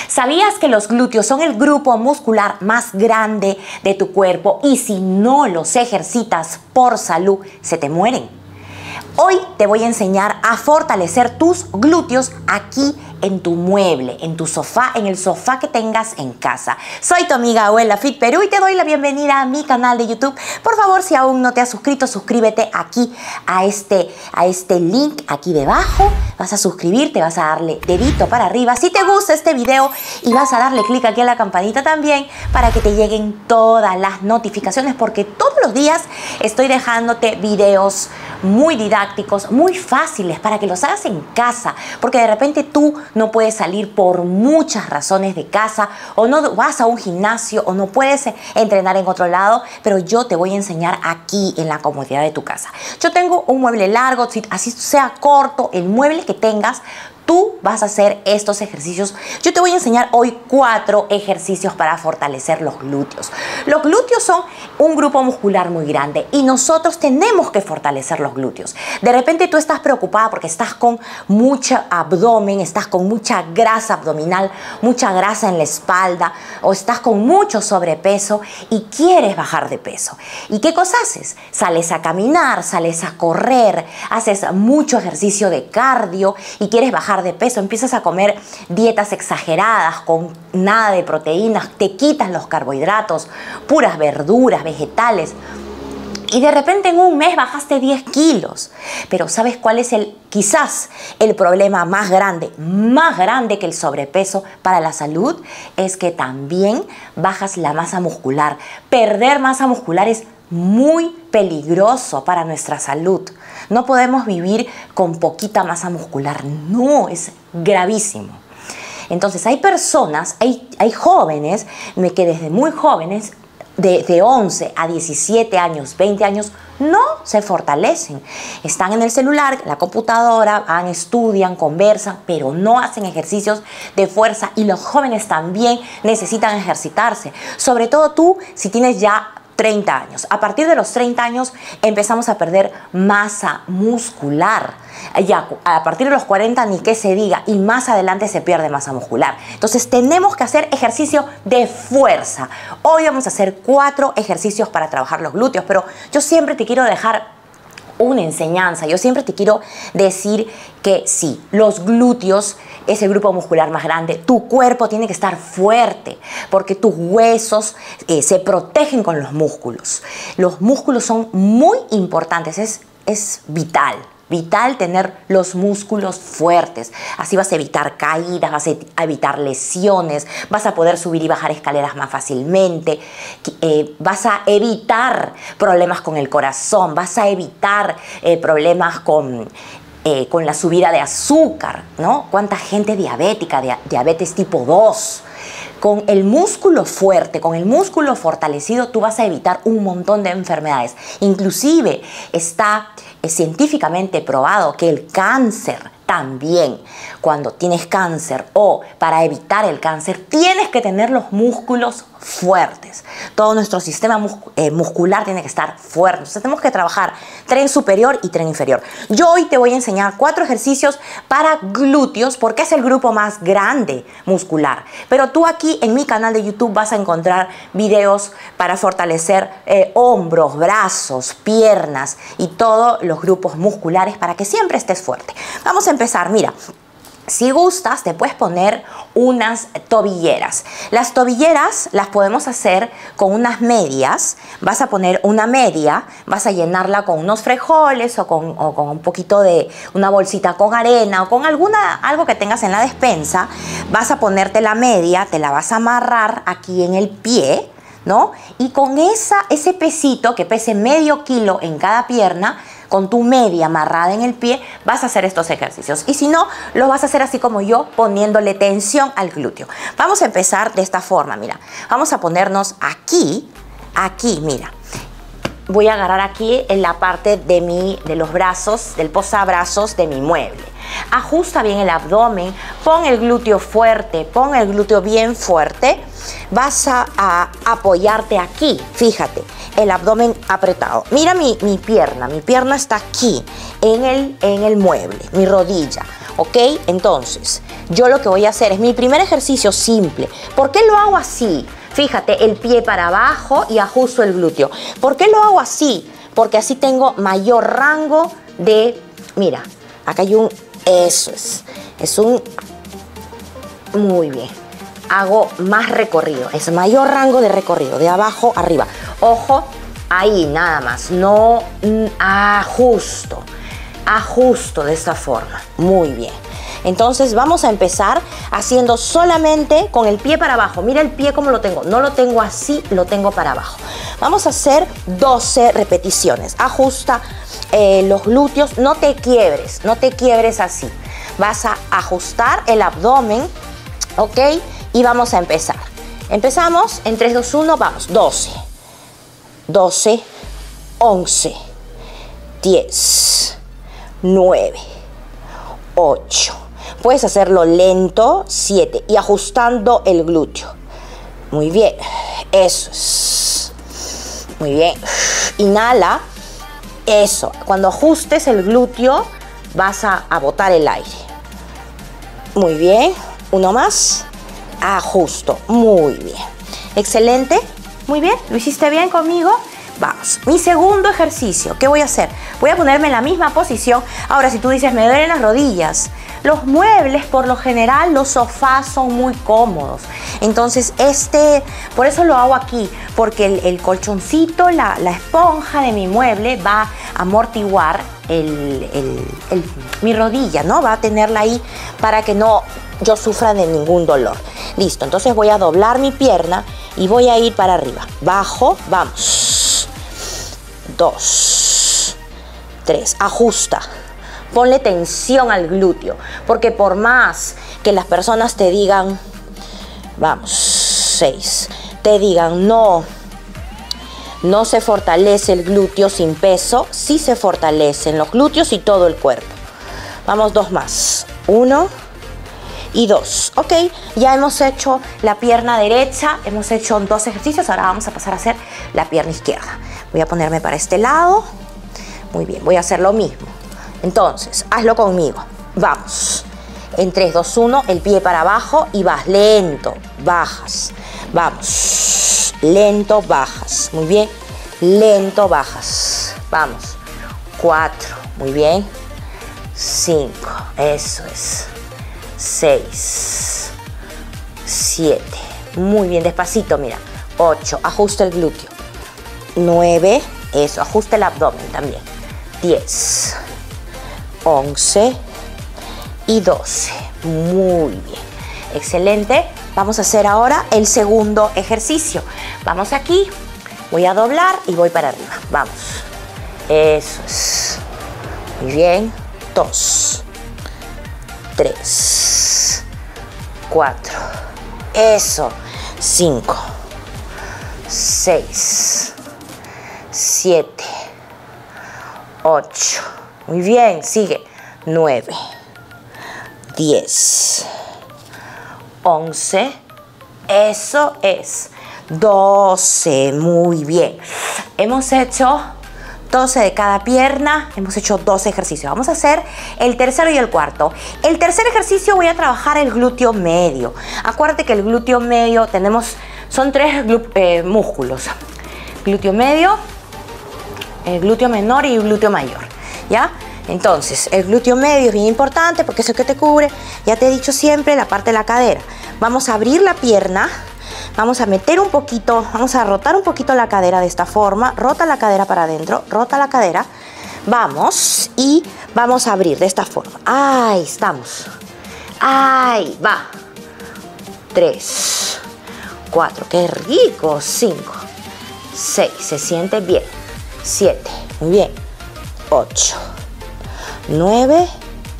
¿Sabías que los glúteos son el grupo muscular más grande de tu cuerpo y si no los ejercitas por salud, se te mueren? Hoy te voy a enseñar a fortalecer tus glúteos aquí en tu mueble, en tu sofá, en el sofá que tengas en casa. Soy tu amiga Abuela Fit Perú y te doy la bienvenida a mi canal de YouTube. Por favor, si aún no te has suscrito, suscríbete aquí a este link aquí debajo. Vas a suscribirte, vas a darle dedito para arriba si te gusta este video y vas a darle clic aquí a la campanita también para que te lleguen todas las notificaciones, porque todos los días estoy dejándote videos muy didácticos, muy fáciles para que los hagas en casa, porque de repente tú no puedes salir por muchas razones de casa, o no vas a un gimnasio, o no puedes entrenar en otro lado, pero yo te voy a enseñar aquí en la comodidad de tu casa. Yo tengo un mueble largo, así sea corto, el mueble que tengas, tú vas a hacer estos ejercicios. Yo te voy a enseñar hoy 4 ejercicios para fortalecer los glúteos. Los glúteos son un grupo muscular muy grande y nosotros tenemos que fortalecer los glúteos. De repente tú estás preocupada porque estás con mucho abdomen, estás con mucha grasa abdominal, mucha grasa en la espalda, o estás con mucho sobrepeso y quieres bajar de peso. ¿Y qué cosa haces? Sales a caminar, sales a correr, haces mucho ejercicio de cardio y quieres bajar de peso, empiezas a comer dietas exageradas con nada de proteínas, te quitas los carbohidratos, puras verduras, vegetales, y de repente en un mes bajaste 10 kilos. Pero ¿sabes cuál es quizás el problema más grande que el sobrepeso para la salud? Es que también bajas la masa muscular. Perder masa muscular es muy peligroso para nuestra salud. No podemos vivir con poquita masa muscular. No, es gravísimo. Entonces hay personas, hay jóvenes que desde muy jóvenes, de 11 a 17 años, 20 años, no se fortalecen. Están en el celular, la computadora, estudian, conversan, pero no hacen ejercicios de fuerza, y los jóvenes también necesitan ejercitarse. Sobre todo tú, si tienes ya 30 años. A partir de los 30 años empezamos a perder masa muscular. Ya a partir de los 40 ni qué se diga, y más adelante se pierde masa muscular. Entonces tenemos que hacer ejercicio de fuerza. Hoy vamos a hacer 4 ejercicios para trabajar los glúteos, pero yo siempre te quiero dejar una enseñanza. Yo siempre te quiero decir que sí, los glúteos es el grupo muscular más grande. Tu cuerpo tiene que estar fuerte porque tus huesos se protegen con los músculos. Los músculos son muy importantes, es vital. Vital tener los músculos fuertes. Así vas a evitar caídas, vas a evitar lesiones, vas a poder subir y bajar escaleras más fácilmente, vas a evitar problemas con el corazón, vas a evitar problemas con la subida de azúcar, ¿no? ¿Cuánta gente diabética, diabetes tipo 2? Con el músculo fuerte, con el músculo fortalecido, tú vas a evitar un montón de enfermedades. Inclusive está científicamente probado que el cáncer también, cuando tienes cáncer o para evitar el cáncer, tienes que tener los músculos fuertes. Todo nuestro sistema muscular tiene que estar fuerte. Entonces tenemos que trabajar tren superior y tren inferior. Yo hoy te voy a enseñar 4 ejercicios para glúteos porque es el grupo más grande muscular. Pero tú aquí en mi canal de YouTube vas a encontrar videos para fortalecer hombros, brazos, piernas y todos los grupos musculares para que siempre estés fuerte. Vamos a empezar, mira. Si gustas, te puedes poner unas tobilleras. Las tobilleras las podemos hacer con unas medias. Vas a poner una media, vas a llenarla con unos frijoles o con un poquito de una bolsita con arena o con algo que tengas en la despensa. Vas a ponerte la media, te la vas a amarrar aquí en el pie, ¿no? Y con ese pesito que pese medio kilo en cada pierna, con tu media amarrada en el pie, vas a hacer estos ejercicios. Y si no, lo vas a hacer así como yo, poniéndole tensión al glúteo. Vamos a empezar de esta forma, mira. Vamos a ponernos aquí, mira. voy a agarrar aquí en la parte de los brazos, del posabrazos de mi mueble. Ajusta bien el abdomen, pon el glúteo fuerte, pon el glúteo bien fuerte. Vas a apoyarte aquí, fíjate, el abdomen apretado. Mira mi pierna está aquí, en el mueble, mi rodilla, ¿ok? Entonces, yo lo que voy a hacer es mi primer ejercicio simple. ¿Por qué lo hago así? Fíjate, el pie para abajo y ajusto el glúteo. ¿Por qué lo hago así? Porque así tengo mayor rango de... Mira, acá hay un... Eso es un... Muy bien. Hago más recorrido, es mayor rango de recorrido, de abajo arriba. Ojo, ahí nada más, no ajusto de esta forma. Muy bien. Entonces vamos a empezar haciendo solamente con el pie para abajo. Mira el pie como lo tengo, no lo tengo así, lo tengo para abajo. Vamos a hacer 12 repeticiones. Ajusta los glúteos, no te quiebres así. Vas a ajustar el abdomen, ¿ok? Y vamos a empezar. Empezamos en 3, 2, 1, vamos. 12, 12, 11, 10, 9, 8. Puedes hacerlo lento, 7. Y ajustando el glúteo. Muy bien. Eso es. Muy bien. Inhala. Eso. Cuando ajustes el glúteo, vas a botar el aire. Muy bien. Uno más. Ajusto. Muy bien. Excelente. Muy bien. ¿Lo hiciste bien conmigo? Vamos. Mi segundo ejercicio. ¿Qué voy a hacer? Voy a ponerme en la misma posición. Ahora, si tú dices, me duelen las rodillas. Los muebles, por lo general, los sofás son muy cómodos. Entonces, por eso lo hago aquí. Porque el colchoncito, la esponja de mi mueble va a amortiguar mi rodilla, ¿no? Va a tenerla ahí para que no yo sufra de ningún dolor. Listo, entonces voy a doblar mi pierna y voy a ir para arriba. Bajo, vamos. 2, 3, ajusta. Ponle tensión al glúteo, porque por más que las personas te digan, vamos, 6, te digan, no se fortalece el glúteo sin peso, sí se fortalecen los glúteos y todo el cuerpo. Vamos, 2 más, 1 y 2, ok, ya hemos hecho la pierna derecha, hemos hecho 2 ejercicios, ahora vamos a pasar a hacer la pierna izquierda. Voy a ponerme para este lado, muy bien, voy a hacer lo mismo. Entonces, hazlo conmigo. Vamos. En 3, 2, 1, el pie para abajo y vas lento. Bajas. Vamos. Lento, bajas. Muy bien. Lento, bajas. Vamos. 4. Muy bien. 5. Eso es. 6. 7. Muy bien. Despacito, mira. 8. Ajusta el glúteo. 9. Eso. Ajusta el abdomen también. 10. 11 y 12. Muy bien. Excelente. Vamos a hacer ahora el segundo ejercicio. Vamos aquí. Voy a doblar y voy para arriba. Vamos. Eso es. Muy bien. 2, 3, 4. Eso. 5, 6, 7, 8. Muy bien, sigue. 9, 10, 11, eso es. 12, muy bien. Hemos hecho 12 de cada pierna, hemos hecho 12 ejercicios. Vamos a hacer el tercero y el cuarto. El tercer ejercicio voy a trabajar el glúteo medio. Acuérdate que el glúteo medio son 3 músculos. Glúteo medio, el glúteo menor y el glúteo mayor. ¿Ya? Entonces, el glúteo medio es bien importante porque es el que te cubre, ya te he dicho siempre, la parte de la cadera. Vamos a abrir la pierna, vamos a meter un poquito, vamos a rotar un poquito la cadera de esta forma. Rota la cadera para adentro, rota la cadera. Vamos y vamos a abrir de esta forma. Ahí estamos. Ahí va. 3, 4, qué rico. 5, 6, se siente bien. 7, muy bien. 8, 9,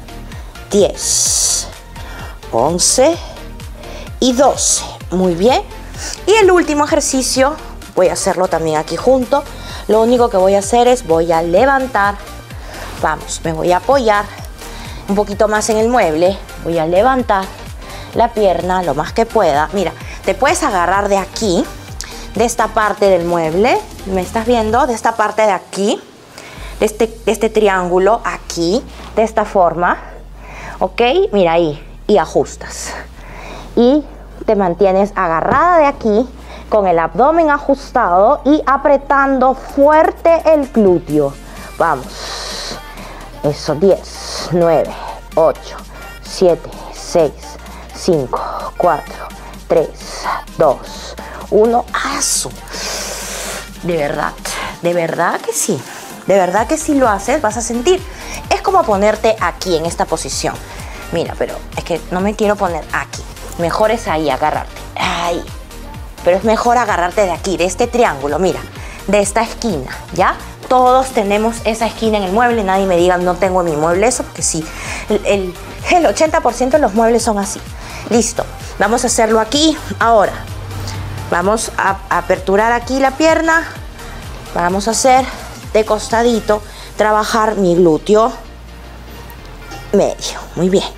10, 11 y 12. Muy bien. Y el último ejercicio, voy a hacerlo también aquí junto. Lo único que voy a hacer es voy a levantar. Vamos, me voy a apoyar un poquito más en el mueble. Voy a levantar la pierna lo más que pueda. Mira, te puedes agarrar de aquí, de esta parte del mueble. ¿Me estás viendo? De esta parte de aquí, de este triángulo aquí, de esta forma. ¿Ok? Mira ahí. Y ajustas. Y te mantienes agarrada de aquí, con el abdomen ajustado y apretando fuerte el glúteo. Vamos. Eso, 10, 9, 8, 7, 6, 5, 4, 3, 2, 1. ¡Asu! De verdad que sí. De verdad que si lo haces vas a sentir. Es como ponerte aquí en esta posición. Mira, pero es que no me quiero poner aquí. Mejor es ahí, agarrarte. Ahí. Pero es mejor agarrarte de aquí, de este triángulo, mira, de esta esquina, ¿ya? Todos tenemos esa esquina en el mueble. Nadie me diga, no tengo en mi mueble eso, porque sí. El 80% de los muebles son así. Listo. Vamos a hacerlo aquí. Ahora, vamos a aperturar aquí la pierna. Vamos a hacer de costadito, trabajar mi glúteo medio. Muy bien.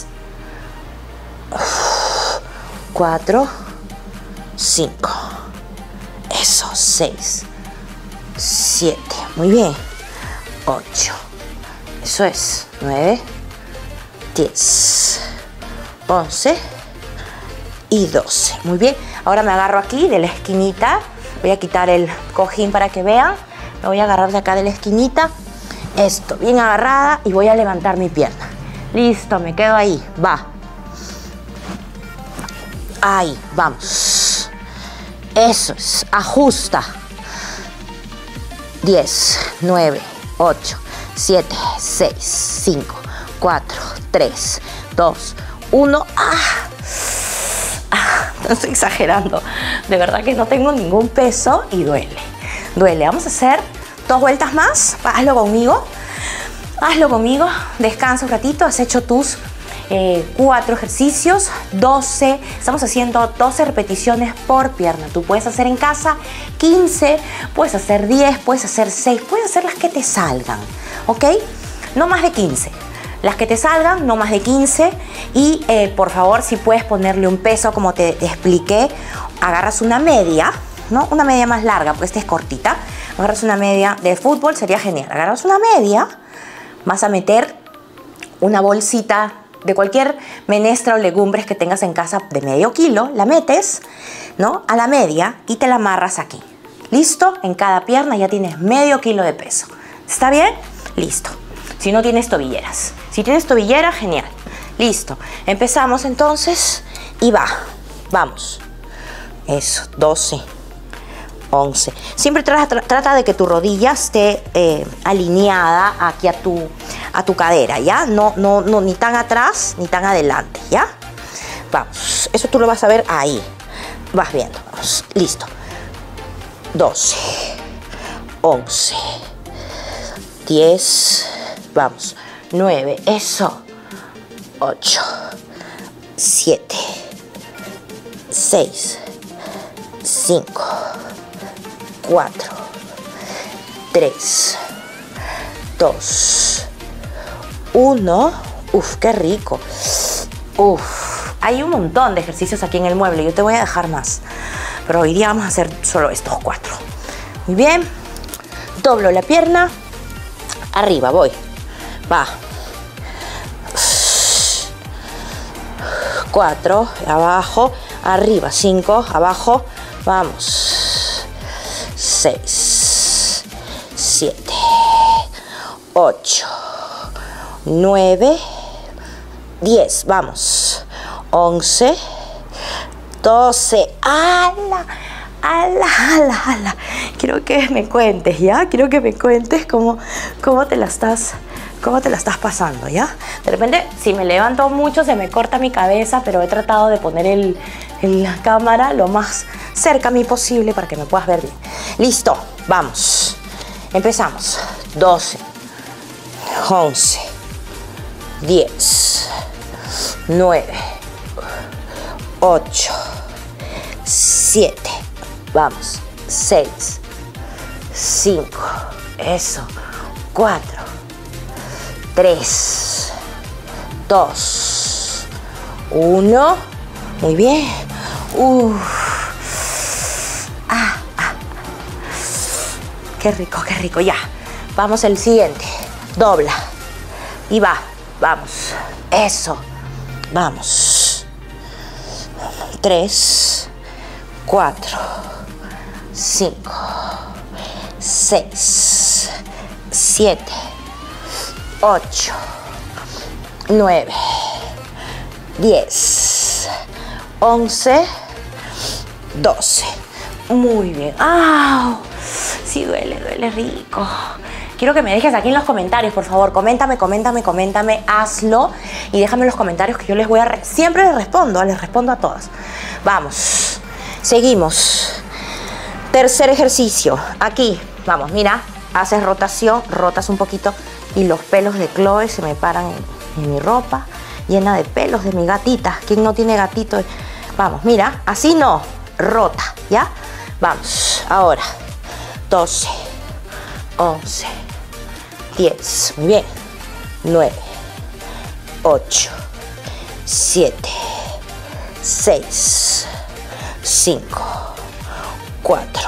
4, 5. Eso, 6, 7. Muy bien. 8. Eso es. 9, 10, 11 y 12. Muy bien. Ahora me agarro aquí de la esquinita. Voy a quitar el cojín para que vean. Me voy a agarrar de acá de la esquinita. Esto, bien agarrada, y voy a levantar mi pierna. Listo, me quedo ahí. Va. Ahí, vamos. Eso es. Ajusta. 10, 9, 8, 7, 6, 5, 4, 3, 2, 1. No estoy exagerando. De verdad que no tengo ningún peso y duele. Duele. Vamos a hacer 2 vueltas más. Hazlo conmigo. Hazlo conmigo. Descansa un ratito. Has hecho tus 4 ejercicios, 12. Estamos haciendo 12 repeticiones por pierna. Tú puedes hacer en casa 15, puedes hacer 10, puedes hacer 6, puedes hacer las que te salgan, ¿ok? No más de 15. Las que te salgan, no más de 15. Y por favor, si puedes ponerle un peso, como te expliqué, agarras una media, ¿no? Una media más larga, porque esta es cortita. Agarras una media de fútbol, sería genial. Agarras una media, vas a meter una bolsita de cualquier menestra o legumbres que tengas en casa de medio kilo, la metes, ¿no?, a la media y te la amarras aquí. ¿Listo? En cada pierna ya tienes medio kilo de peso. ¿Está bien? Listo. Si no tienes tobilleras. Si tienes tobilleras, genial. Listo. Empezamos entonces y va. Vamos. Eso, 12, 11. Siempre trata de que tu rodilla esté alineada aquí a tu cadera, ¿ya? No, ni tan atrás ni tan adelante, ¿ya? Vamos, eso tú lo vas a ver ahí. Vas viendo, vamos, listo. 12, 11, 10, vamos, 9, eso. 8, 7, 6, 5, 4, 3, 2, 1. Uf, qué rico. Uf, hay un montón de ejercicios aquí en el mueble. Yo te voy a dejar más, pero hoy día vamos a hacer solo estos 4. Muy bien. Doblo la pierna. Arriba voy. Va. 4, abajo, arriba, 5, abajo, vamos. 6, 7, 8, 9, 10, vamos. 11, 12, ¡ala! ¡Ala! Quiero que me cuentes, ¿ya? Quiero que me cuentes cómo te la estás pasando, ¿ya? De repente, si me levanto mucho, se me corta mi cabeza, pero he tratado de poner la cámara lo más cerca a mí posible para que me puedas ver bien. Listo, vamos. Empezamos. 12, 11, 10, 9, 8, 7, vamos, 6, 5, eso, 4, 3, 2, 1, muy bien. Qué rico, ya. Vamos al siguiente, dobla y va, vamos, eso, vamos. 3, 4, 5, 6, 7, 8, 9, 10, 11, 12. Muy bien. ¡Au! Sí, duele rico. Quiero que me dejes aquí en los comentarios, por favor. Coméntame, hazlo y déjame en los comentarios que yo les voy a... Siempre les respondo a todas. Vamos, seguimos. Tercer ejercicio. Aquí, vamos, mira, haces rotación, rotas un poquito y los pelos de Chloe se me paran en mi ropa llena de pelos de mi gatita. ¿Quién no tiene gatito? Vamos, mira, así no, rota, ¿ya? Vamos, ahora, 12, 11, 10, muy bien, 9, 8, 7, 6, 5, 4,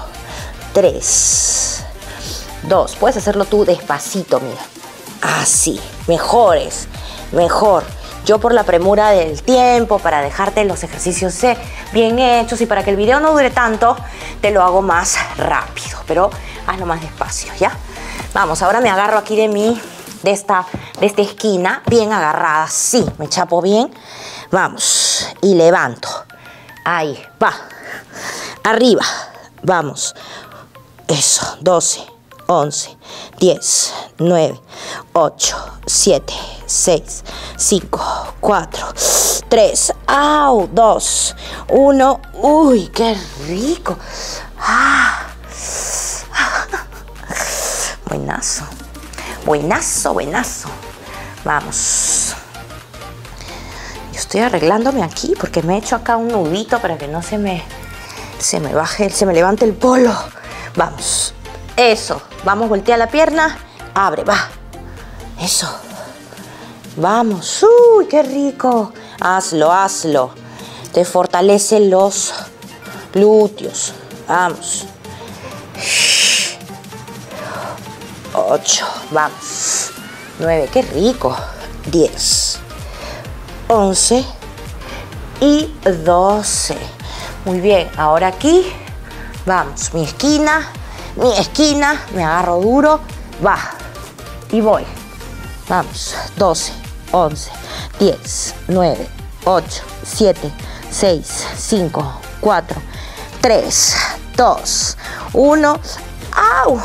3, 2. Puedes hacerlo tú despacito, mira. Así, mejor. Yo por la premura del tiempo, para dejarte los ejercicios bien hechos y para que el video no dure tanto, te lo hago más rápido, pero hazlo más despacio, ¿ya? Vamos, ahora me agarro aquí de esta esquina, bien agarrada, sí, me chapo bien. Vamos, y levanto. Ahí, va. Arriba, vamos. Eso, 12, 11, 10, 9, 8, 7, 6, 5, 4, 3, ¡au! 2, 1, ¡uy, qué rico! ¡Ah! Buenazo. Vamos. Yo estoy arreglándome aquí porque me he hecho acá un nudito para que no se me levante el polo. Vamos. Eso. Vamos, voltea la pierna. Abre, va. Eso. Vamos. ¡Uy, qué rico! Hazlo. Te fortalece los glúteos. Vamos. 8. Vamos. 9. Qué rico. 10. 11. Y 12. Muy bien. Ahora aquí. Vamos. Mi esquina. Me agarro duro. Va. Y voy. Vamos. 12. 11, 10, 9, 8, 7, 6, 5, 4, 3, 2, 1. ¡Au!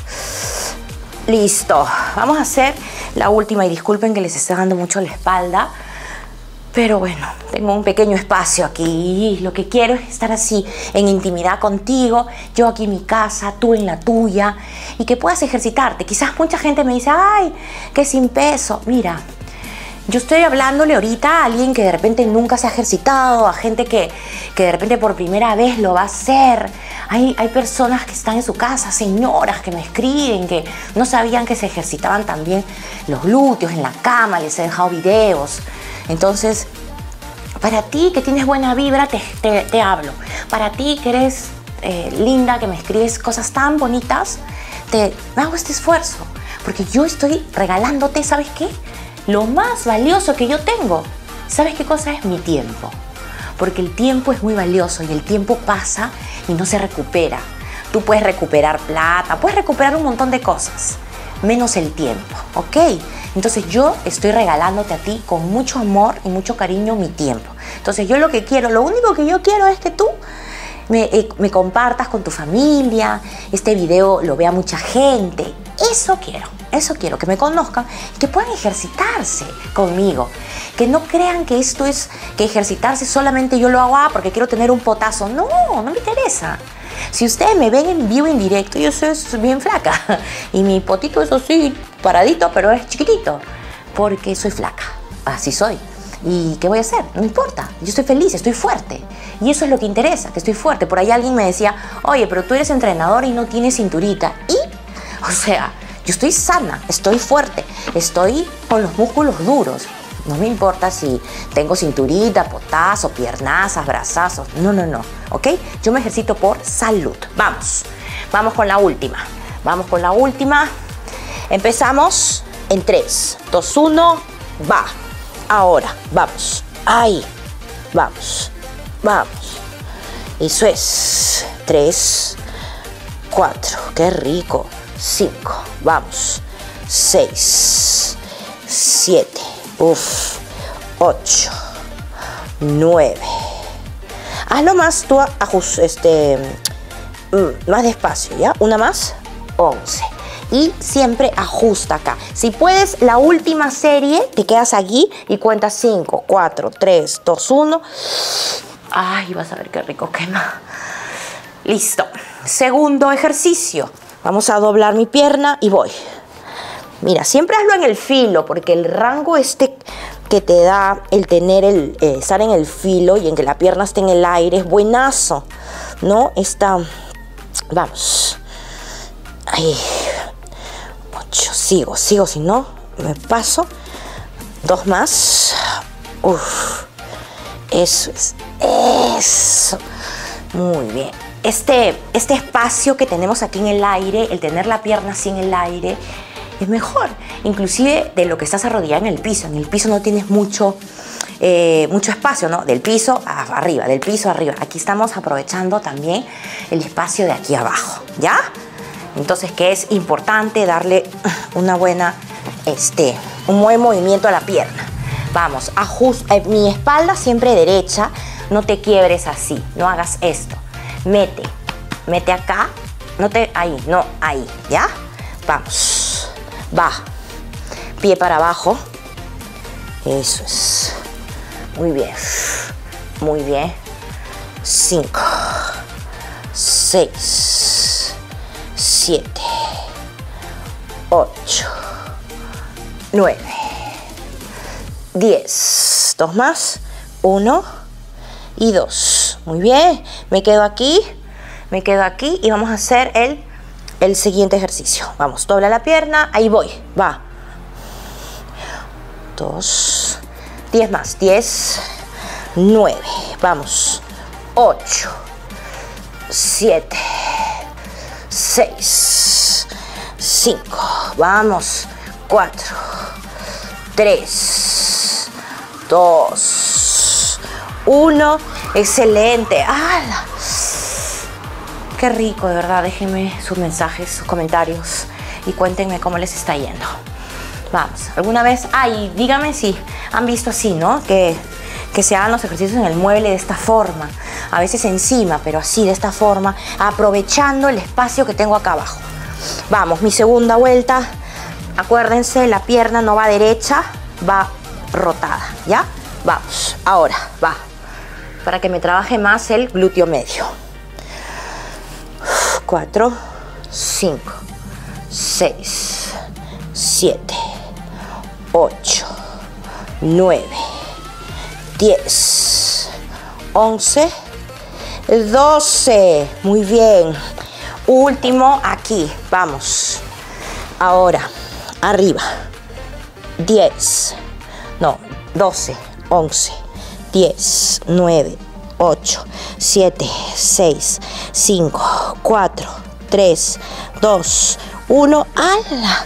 Listo. Vamos a hacer la última y disculpen que les esté dando mucho la espalda, pero bueno, tengo un pequeño espacio aquí y lo que quiero es estar así en intimidad contigo, yo aquí en mi casa, tú en la tuya, y que puedas ejercitarte. Quizás mucha gente me dice, ¡ay, que sin peso! Mira, yo estoy hablándole ahorita a alguien que de repente nunca se ha ejercitado, a gente que de repente por primera vez lo va a hacer. Hay personas que están en su casa, señoras que me escriben, que no sabían que se ejercitaban también los glúteos en la cama, les he dejado videos. Entonces, para ti que tienes buena vibra, te hablo. Para ti que eres linda, que me escribes cosas tan bonitas, me hago este esfuerzo. Porque yo estoy regalándote, ¿sabes qué? Lo más valioso que yo tengo. ¿Sabes qué cosa es? Mi tiempo. Porque el tiempo es muy valioso y el tiempo pasa y no se recupera. Tú puedes recuperar plata, puedes recuperar un montón de cosas, menos el tiempo, ¿ok? Entonces yo estoy regalándote a ti con mucho amor y mucho cariño mi tiempo. Entonces yo lo único que yo quiero es que tú me compartas con tu familia, este video lo vea mucha gente. Eso quiero, que me conozcan, que puedan ejercitarse conmigo, que no crean que esto es, que ejercitarse solamente yo lo hago porque quiero tener un potazo. No me interesa. Si ustedes me ven en vivo, en directo, yo soy bien flaca y mi potito es así, paradito, pero es chiquitito, porque soy flaca, así soy. ¿Y qué voy a hacer? No importa, yo estoy feliz, estoy fuerte. Y eso es lo que interesa, que estoy fuerte. Por ahí alguien me decía, oye, pero tú eres entrenador y no tienes cinturita. Y, o sea, yo estoy sana, estoy fuerte, estoy con los músculos duros. No me importa si tengo cinturita, potazo, piernazas, brazazos. No, no, no, ¿ok? Yo me ejercito por salud. Vamos con la última. Vamos con la última. Empezamos en 3, 2, 1, va. Ahora, vamos. Ahí. Vamos. Vamos. Eso es. 3, 4. Qué rico. 5. Vamos. 6, 7. Uf. 8. 9. Hazlo más tú, más despacio, ¿ya? Una más. 11. Y siempre ajusta acá. Si puedes, la última serie, te quedas aquí y cuentas 5, 4, 3, 2, 1. Ay, vas a ver qué rico quema. Listo. Segundo ejercicio. Vamos a doblar mi pierna y voy. Mira, siempre hazlo en el filo, porque el rango que te da el tener estar en el filo y en que la pierna esté en el aire es buenazo, ¿no? Vamos. Ahí. 8. Sigo, si no, me paso. 2 más. Uf. Eso es. Eso. Muy bien. Este espacio que tenemos aquí en el aire, el tener la pierna así en el aire, es mejor. Inclusive de lo que estás arrodillada en el piso. En el piso no tienes mucho espacio, ¿no? Del piso arriba, del piso arriba. Aquí estamos aprovechando también el espacio de aquí abajo, ¿ya? Entonces, que es importante darle una buena, un buen movimiento a la pierna. Vamos, mi espalda siempre derecha, no te quiebres así, no hagas esto. Mete acá, ahí, ¿ya? Vamos, va, pie para abajo, eso es, muy bien, 5, 6, 7, 8, 9, 10. 2 más. 1 y 2. Muy bien. Me quedo aquí y vamos a hacer el siguiente ejercicio. Vamos, dobla la pierna. Ahí voy. Va. 2. 10 más. 10. 9. Vamos. 8. 7. 6, 5, vamos, 4, 3, 2, 1, excelente. ¡Hala! Qué rico, de verdad. Déjenme sus mensajes, sus comentarios y cuéntenme cómo les está yendo. Vamos, alguna vez, díganme si han visto así, ¿no? Que se hagan los ejercicios en el mueble de esta forma, a veces encima, pero así, de esta forma, aprovechando el espacio que tengo acá abajo. Vamos, mi segunda vuelta. Acuérdense, la pierna no va derecha, va rotada, ¿ya? Vamos, ahora, va, para que me trabaje más el glúteo medio. 4, 5, 6, 7, 8, 9, 10, 11, 12. Muy bien. Último aquí. Vamos. Ahora, arriba. 10. No, 12, 11, 10, 9, 8, 7, 6, 5, 4, 3, 2, 1. ¡Hala!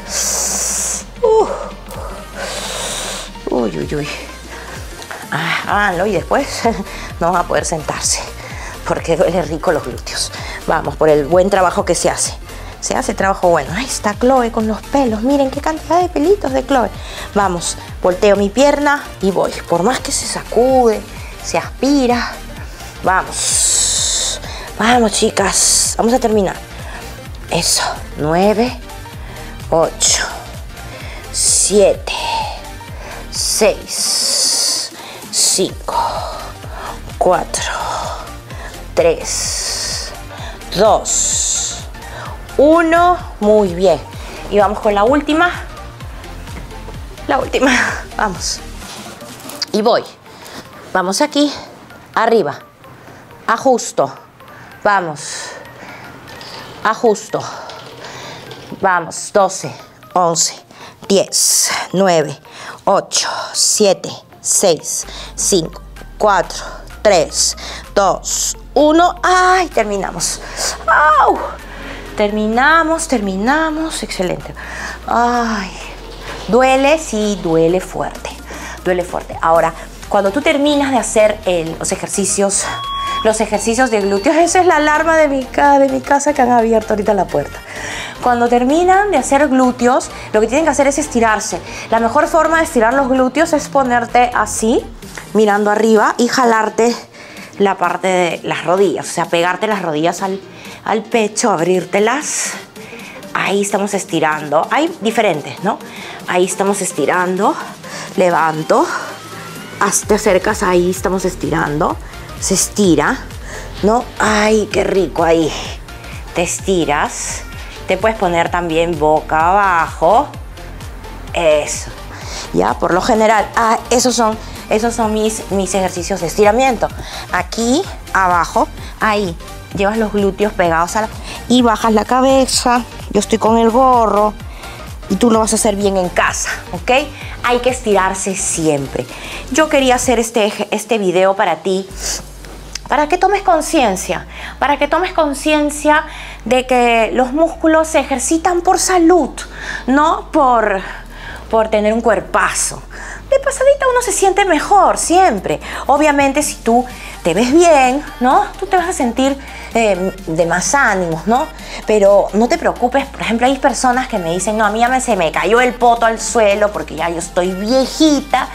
Uy, uy, uy. Háganlo y después no van a poder sentarse porque duele rico los glúteos. Vamos, por el buen trabajo que se hace. Se hace trabajo bueno. Ahí está Chloe con los pelos. Miren qué cantidad de pelitos de Chloe. Vamos, volteo mi pierna y voy. Por más que se sacude, se aspira. Vamos. Vamos, chicas. Vamos a terminar. Eso. 9, 8, 7, 6, 5, 4, 3, 2, 1. Muy bien. Y vamos con la última. La última. Vamos. y voy. Vamos aquí, arriba, ajusto, vamos, ajusto, vamos, 12, 11, 10, 9, 8, 7, 6, 5, 4, 3, 2, 1, ¡ay! Terminamos. ¡Au! Terminamos, excelente. ¡Ay! Duele, sí, duele fuerte. Duele fuerte. Ahora, cuando tú terminas de hacer los ejercicios de glúteos, esa es la alarma de mi casa que han abierto ahorita la puerta. Cuando terminan de hacer glúteos, lo que tienen que hacer es estirarse. La mejor forma de estirar los glúteos es ponerte así, mirando arriba y jalarte la parte de las rodillas, o sea, pegarte las rodillas al pecho, abrírtelas. Ahí estamos estirando. Hay diferentes, ¿no? Ahí estamos estirando. Levanto. Te acercas, ahí estamos estirando. Se estira, ¿no? ¡Ay, qué rico! Ahí te estiras. Te puedes poner también boca abajo. Eso. Ya, por lo general, esos son mis ejercicios de estiramiento. Aquí, abajo, ahí. Llevas los glúteos pegados y bajas la cabeza. Yo estoy con el gorro. Y tú lo vas a hacer bien en casa, ¿ok? Hay que estirarse siempre. Yo quería hacer este video para ti, para que tomes conciencia. Para que tomes conciencia de que los músculos se ejercitan por salud, no por tener un cuerpazo. De pasadita uno se siente mejor siempre. Obviamente si tú te ves bien, ¿no? Tú te vas a sentir de más ánimos, ¿no? Pero no te preocupes. Por ejemplo, hay personas que me dicen, no, a mí ya se me cayó el poto al suelo porque ya yo estoy viejita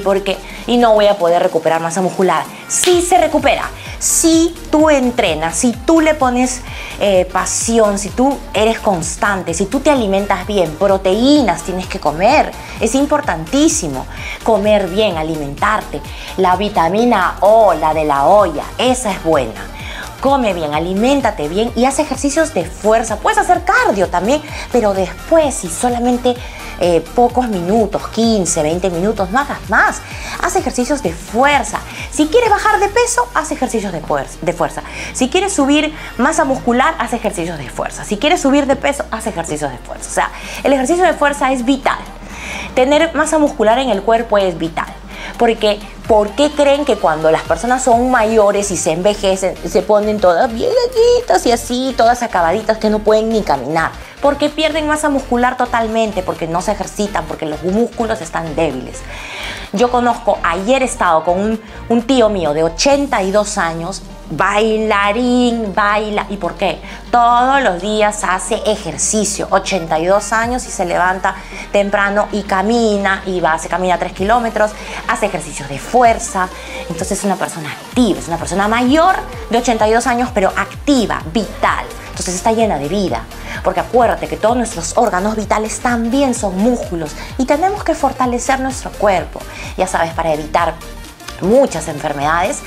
y no voy a poder recuperar masa muscular. Sí se recupera. Si tú entrenas, si tú le pones pasión, si tú eres constante, si tú te alimentas bien, proteínas tienes que comer. Es importantísimo comer bien, alimentarte. La vitamina O, la de la olla, esa es buena. Come bien, aliméntate bien y haz ejercicios de fuerza. Puedes hacer cardio también, pero después, si solamente pocos minutos, 15, 20 minutos, no hagas más. Haz ejercicios de fuerza. Si quieres bajar de peso, haz ejercicios de fuerza. Si quieres subir masa muscular, haz ejercicios de fuerza. Si quieres subir de peso, haz ejercicios de fuerza. O sea, el ejercicio de fuerza es vital. Tener masa muscular en el cuerpo es vital. Porque, ¿por qué creen que cuando las personas son mayores y se envejecen, se ponen todas viejitas y así, todas acabaditas que no pueden ni caminar? Porque pierden masa muscular totalmente, porque no se ejercitan, porque los músculos están débiles. Yo ayer he estado con un tío mío de 82 años, bailarín, baila. ¿Y por qué? Todos los días hace ejercicio, 82 años y se levanta temprano y camina, se camina 3 kilómetros, hace ejercicios de fuerza. Entonces es una persona activa, es una persona mayor de 82 años, pero activa, vital. Entonces está llena de vida, porque acuérdate que todos nuestros órganos vitales también son músculos y tenemos que fortalecer nuestro cuerpo, ya sabes, para evitar muchas enfermedades.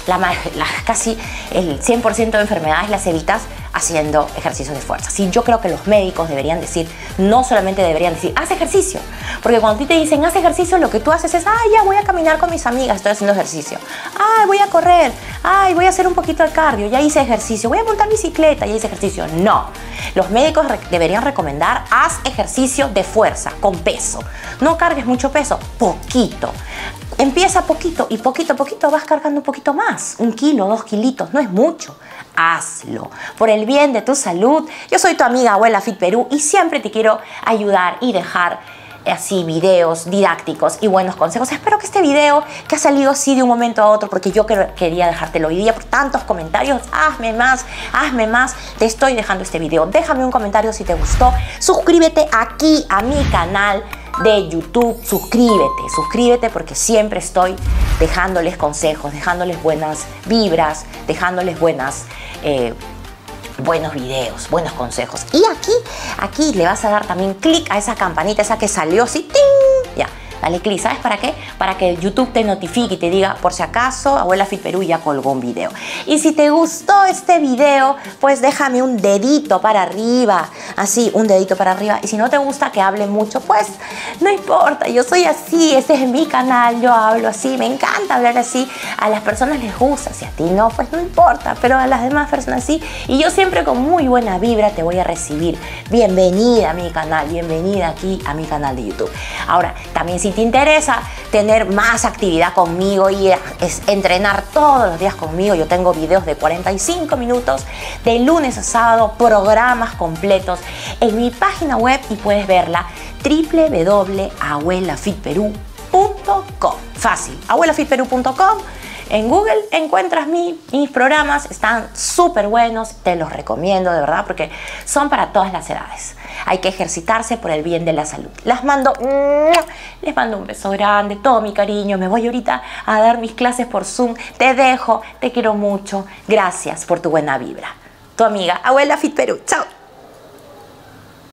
Casi el 100% de enfermedades las evitas haciendo ejercicios de fuerza. Sí, yo creo que los médicos deberían decir, no solamente deberían decir, haz ejercicio, porque cuando a ti te dicen, haz ejercicio, lo que tú haces es, ya voy a caminar con mis amigas, estoy haciendo ejercicio. Voy a correr, voy a hacer un poquito de cardio, ya hice ejercicio, voy a montar bicicleta, ya hice ejercicio. No, los médicos deberían recomendar, haz ejercicio de fuerza, con peso. No cargues mucho peso, poquito. Empieza poquito y poquito a poquito vas cargando un poquito más. 1 kilo, 2 kilitos, no es mucho. Hazlo por el bien de tu salud. Yo soy tu amiga Abuela Fit Perú y siempre te quiero ayudar y dejar así videos didácticos y buenos consejos. Espero que este video que ha salido así de un momento a otro, porque yo quería dejártelo hoy día por tantos comentarios, hazme más, te estoy dejando este video. Déjame un comentario si te gustó. Suscríbete aquí a mi canal de YouTube, suscríbete porque siempre estoy dejándoles consejos, dejándoles buenas vibras, dejándoles buenos videos, buenos consejos. Y aquí le vas a dar también clic a esa campanita, esa que salió así, ¡ting! Ya, Dale clic, ¿sabes para qué? Para que YouTube te notifique y te diga, por si acaso, Abuela Fit Perú ya colgó un video. Y si te gustó este video, pues déjame un dedito para arriba, así, un dedito para arriba. Y si no te gusta que hable mucho, pues no importa, yo soy así, este es mi canal, yo hablo así, me encanta hablar así. A las personas les gusta, si a ti no, pues no importa, pero a las demás personas sí. Y yo siempre con muy buena vibra te voy a recibir. Bienvenida a mi canal, bienvenida aquí a mi canal de YouTube. Ahora, también si te interesa tener más actividad conmigo y es entrenar todos los días conmigo, yo tengo videos de 45 minutos de lunes a sábado, programas completos en mi página web y puedes verla www.abuelafitperú.com. Fácil, abuelafitperú.com. En Google encuentras mis programas, están súper buenos, te los recomiendo de verdad porque son para todas las edades. Hay que ejercitarse por el bien de la salud. Les mando un beso grande, todo mi cariño. Me voy ahorita a dar mis clases por Zoom. Te dejo, te quiero mucho. Gracias por tu buena vibra. Tu amiga, Abuela Fit Perú. Chao.